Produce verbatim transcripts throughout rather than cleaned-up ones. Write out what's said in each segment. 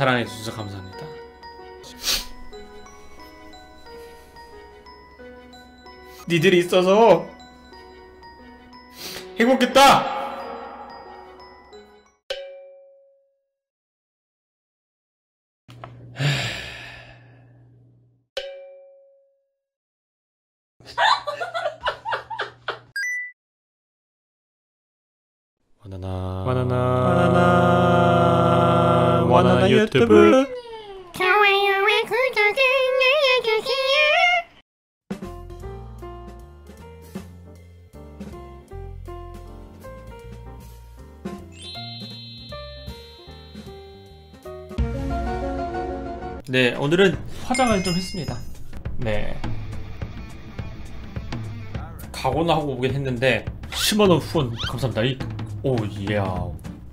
사랑해주셔서 감사합니다. 니들이 있어서 행복했다! 바나나 바나나 바나나 바나나 유튜브 좋아요와 구독을 눌러주세요. 네, 오늘은 화장을 좀 했습니다. 네, 각오는 하고 오긴 했는데 십만 원 후원 감사합니다. 이, 오, 이야.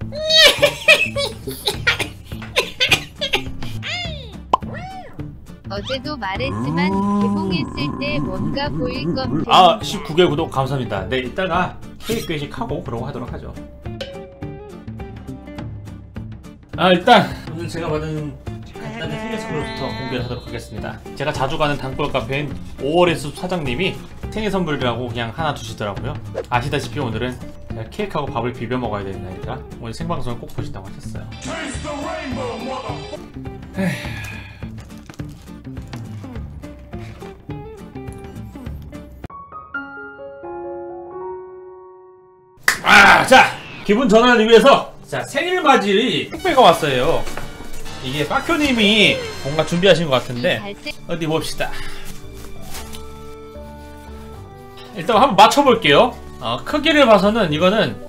어제도 말했지만 개봉했을 때 뭔가 보일 겁니다. 아, 십구 개 구독 감사합니다. 네, 이따가 케이크 회식하고 그러고 하도록 하죠. 아, 일단 오늘 제가 받은 간단한 생일 선물부터 공개를 하도록 하겠습니다. 제가 자주 가는 단골 카페인 오월의 숲 사장님이 생일 선물이라고 그냥 하나 주시더라고요. 아시다시피 오늘은 제가 케이크하고 밥을 비벼 먹어야 되는 날이라 오늘 생방송을 꼭 보신다고 하셨어요. 에휴. 아, 자, 기분 전환을 위해서 자, 생일 맞이 택배가 왔어요. 이게 빠큐님이 뭔가 준비하신 것 같은데 어디 봅시다. 일단 한번 맞춰볼게요. 어, 크기를 봐서는 이거는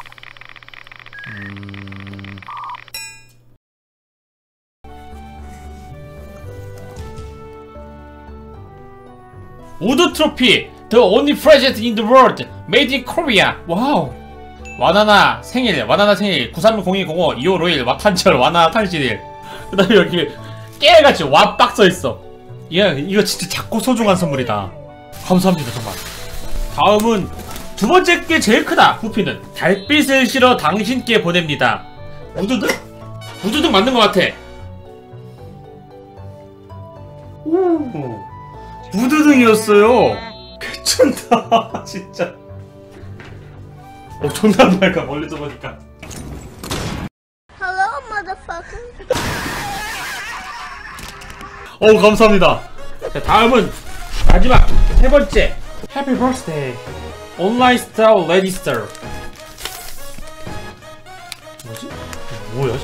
음... 우드 트로피 The only present in the world made in Korea. 와우. 와나나 생일, 와나나 생일 구삼공이공오 이오오일 와탄절 와나나 탄신일. 그 다음에 여기 깨같이 와빡 써있어. 이거, 이거 진짜 작고 소중한 선물이다. 감사합니다 정말. 다음은 두 번째 게 제일 크다. 부피는 달빛을 실어 당신께 보냅니다. 우드등? 우드등 맞는 것 같아. 오, 우드등이었어요. 괜찮다 진짜. 어, 존나 밝아 멀리서 보니까. Hello, motherfucker. 어우, 감사합니다. 자, 다음은 마지막 세 번째. Happy birthday. 온라인 스타일 레지스터. 뭐지? 뭐야?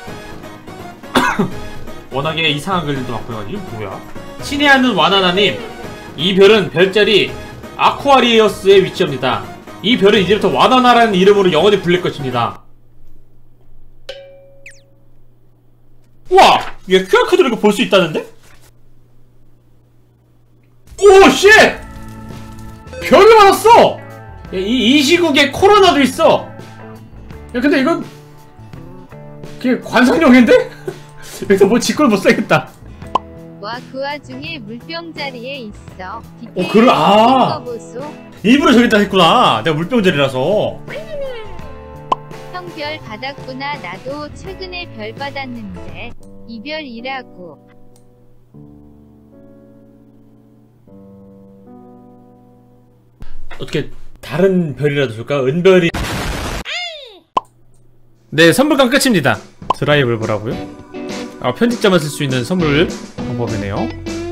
워낙에 이상한 글들도 많고 해가지고 뭐야? 신의 하늘 와나나님, 이 별은 별자리 아쿠아리어스에 위치합니다. 이 별은 이제부터 와나나라는 이름으로 영원히 불릴 것입니다. 우와! 얘 큐알코드로 이거 볼 수 있다는데? 오, 쉣! 별을 받았어! 이, 이 시국에 코로나도 있어! 야, 근데 이건 그게 관상용인데? 여기서 뭐 짓걸 못 써야겠다. 와, 그 와중에 물병 자리에 있어. 어, 그래, 아! 일부러 저기다 했구나. 내가 물병자리라서. 형 별 받았구나. 나도 최근에 별 받았는데 이별이라고. 어떻게 다른 별이라도 줄까? 은별이. 네, 선물감 끝입니다. 드라이브를 보라고요? 아, 편집자만 쓸 수 있는 선물 방법이네요.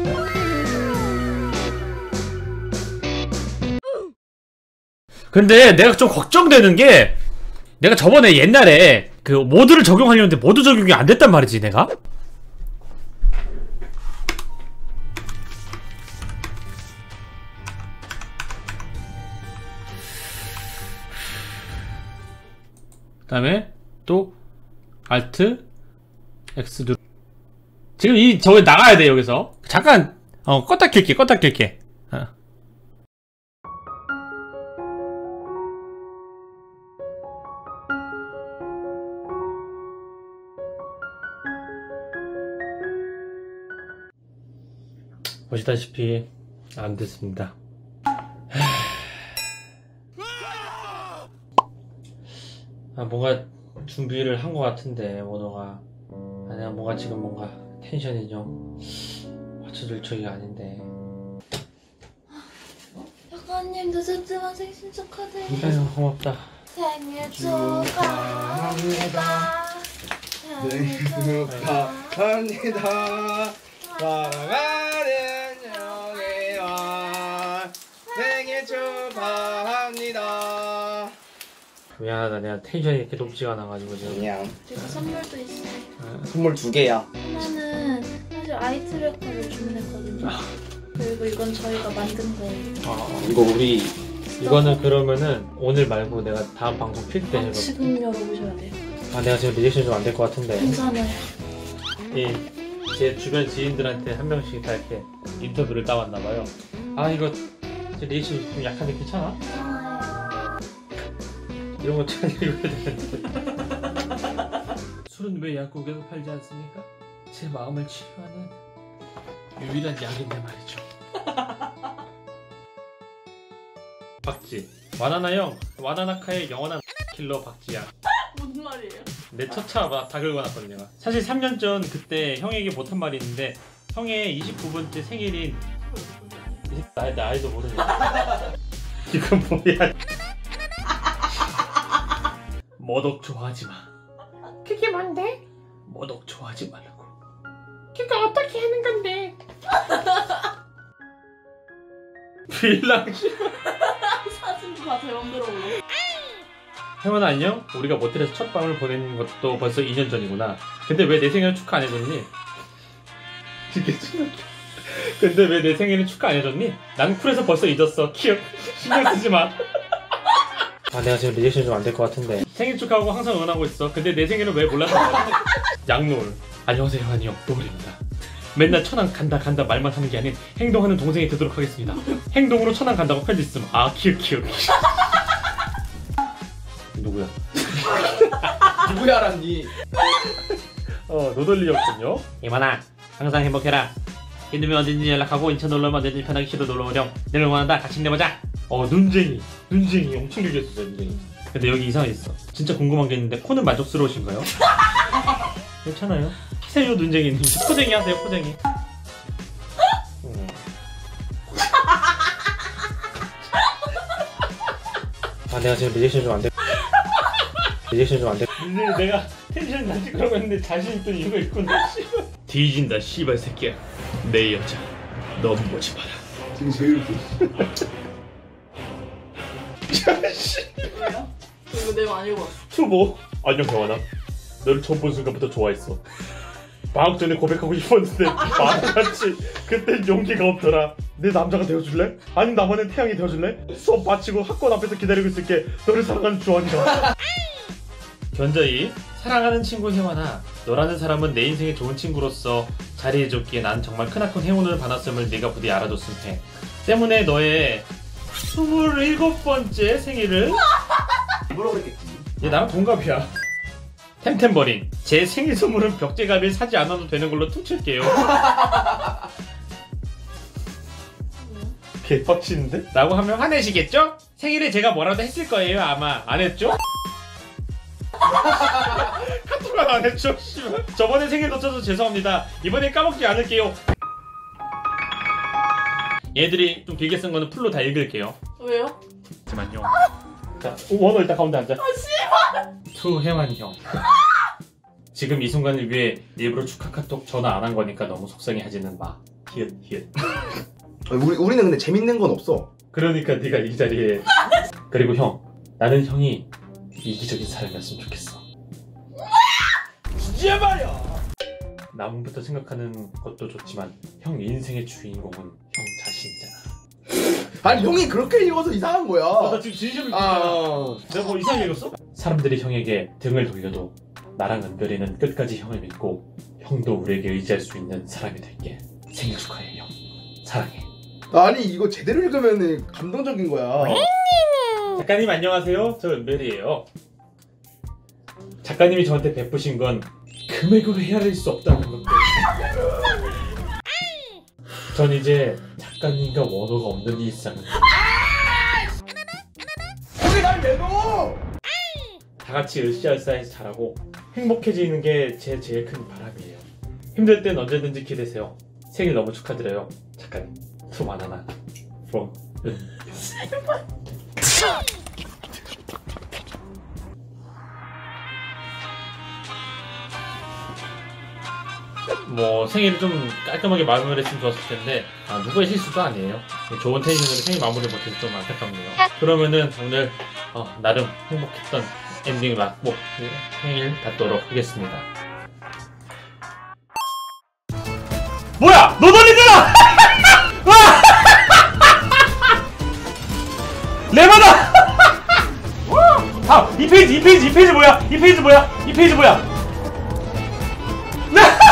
근데 내가 좀 걱정되는 게, 내가 저번에 옛날에 그 모드를 적용하려는데 모드 적용이 안 됐단 말이지 내가? 그 다음에 또 Alt X 누르. 지금 이 저기 나가야 돼. 여기서 잠깐 어 껐다 킬게 껐다 킬게. 어. 보시다시피 안 됐습니다. 아, 뭔가 준비를 한 것 같은데 원호가 내가 뭔가 지금 뭔가 텐션이 좀 맞춰줄 쪽이 아닌데. 작가님 늦었지만 생신 축하드려요. 아유 고맙다. 생일 축하합니다. 생일 축하합니다. 사랑하는 영애와 생일 축하합니다. 미안하다, 내가 텐션이 이렇게 높지가 않아가지고 지금. 그냥 그리고 선물도 있어요. 선물 두 개야. 하나는 사실 아이트레커를 주문했거든요. 그리고 이건 저희가 만든 거예요. 아, 이거 우리 이거는 그러면은 오늘 말고 내가 다음 방송 필 때 아, 해봐. 지금 열어보셔야 돼요. 아, 내가 지금 리액션 좀 안 될 것 같은데. 괜찮아요. 이 제 주변 지인들한테 한 명씩 다 이렇게 인터뷰를 따왔나봐요. 아, 이거 제 리액션 좀 약한데 괜찮아? 이런 거 잘 읽어야 되는데. 술은 왜 약국에서 팔지 않습니까? 제 마음을 치료하는 유일한 약인데 말이죠. 박지, 와나나 형, 와나나카의 영원한 킬러 박지야. 무슨 말이에요? 내 첫 차 막 다 긁어놨거든 내가. 사실 삼 년 전 그때 형에게 못한 말이 있는데, 형의 이십구 번째 생일인 나이, 나이도 모르네. 이건 뭐야. 모독 좋아하지 마. 그게 뭔데? 모독 좋아하지 말라고. 그거 어떻게 하는 건데? 빌랑. 사진도 다 대원들어 올려. 혜원아 안녕? 우리가 모텔에서 첫 밤을 보낸 것도 벌써 이 년 전이구나. 근데 왜 내 생일을 축하 안 해줬니? 이게 참. 근데 왜 내 생일을 축하 안 해줬니? 난 쿨해서 벌써 잊었어. 키읔. 신경 쓰지 마. 아, 내가 지금 리액션 좀 안 될 것 같은데. 생일 축하하고 항상 응원하고 있어. 근데 내 생일은 왜 몰라서 그래? 양노을. 안녕하세요, 혜원이 형. 노을입니다. 맨날 천안 간다 간다 말만 하는 게 아닌 행동하는 동생이 되도록 하겠습니다. 행동으로 천안 간다고 편지 쓰면 아 키읔 키읔. 누구야? 누구야라니? 어, 노돌리였군요. 이만아, 항상 행복해라. 힘들면 언제든지 연락하고 인천 놀러오면 언제든지 편하게 시도 놀러오렴. 늘 응원한다. 같이 힘내보자. 어, 눈쟁이. 눈쟁이 엄청 길게 썼어요, 눈쟁이. 근데 여기 이상이 있어. 진짜 궁금한 게 있는데 코는 만족스러우신가요? 괜찮아요. 하세요, 눈쟁이님. 포쟁이 하세요, 포쟁이. 음. 아, 내가 지금 리액션 좀 안 돼. 리액션 좀 안 돼. 근데 내가 텐션 낮지 그러고 했는데 자신 있던 이유가 있구나. 뒤진다 씨발 새끼야. 내 여자 넌 보지 마라. 지금 제일 왜요? 이거 내가 많이 읽어봤어. 투보. 안녕 경환아. 너를 처음 본 순간부터 좋아했어. 방학 전에 고백하고 싶었는데 마음같이 그땐 용기가 없더라. 내 남자가 되어줄래? 아니 나만의 태양이 되어줄래? 수업 마치고 학원 앞에서 기다리고 있을게. 너를 사랑하는 주원이다. 견자이. 사랑하는 친구 혜원아, 너라는 사람은 내 인생의 좋은 친구로서 자리해줬기에 난 정말 크나큰 행운을 받았음을 네가 부디 알아줬으면 해. 때문에 너의 스물일곱 번째 생일을 뭐라고 그랬겠지? 얘 나랑 동갑이야. 템템버린, 제 생일 선물은 벽제가비를 사지 않아도 되는 걸로 퉁칠게요. 개빡치는데? 라고 하면 화내시겠죠? 생일에 제가 뭐라도 했을 거예요. 아마 안 했죠? 카톡은 안 했죠? 씨발. 저번에 생일 놓쳐서 죄송합니다. 이번엔 까먹지 않을게요. 얘들이 좀 길게 쓴 거는 풀로 다 읽을게요. 왜요? 잠깐만요. 자, 원호 일단 가운데 앉아. 아 씨발. 투 혜환이 형. 지금 이 순간을 위해 일부러 축하 카톡 전화 안 한 거니까 너무 속상해하지는 마. 히읗 히읗. 우리 우리는 근데 재밌는 건 없어. 그러니까 네가 이 자리에. 그리고 형, 나는 형이 이기적인 사람이었으면 좋겠어. 진짜 말이야. 남부터 생각하는 것도 좋지만 형 인생의 주인공은 형 자신이잖아. 아니 형이 그렇게 읽어서 이상한 거야. 아, 나 지금 진심으로 아, 내가 뭐 이상하게 읽었어? 사람들이 형에게 등을 돌려도 나랑 은별이는 끝까지 형을 믿고 형도 우리에게 의지할 수 있는 사람이 될게. 생일 축하해 형. 사랑해. 아니 이거 제대로 읽으면 감동적인 거야. 작가님 안녕하세요. 저 은별이에요. 작가님이 저한테 베푸신 건 금액으로 헤아릴 수 없다는 건데. 전 이제 작가님과 원호가 없는 일상을. 거기 날 내놓어. 다 같이 으쌰으쌰해서 잘하고 행복해지는 게 제 제일 큰 바람이에요. 힘들 땐 언제든지 기대세요. 생일 너무 축하드려요. 작가님. 소만하나 from 은. 뭐 생일을 좀 깔끔하게 마무리했으면 좋았을 텐데 아, 누구의 실수도 아니에요. 좋은 텐션으로 생일 마무리 못해서 좀 안타깝네요. 그러면은 오늘 어, 나름 행복했던 엔딩을 맞고 생일 받도록 하겠습니다. 뭐야! 너 돌리잖아! 레바다! 아! 이 페이지 이 페이지 이 페이지 뭐야? 이 페이지 뭐야? 이 페이지 뭐야?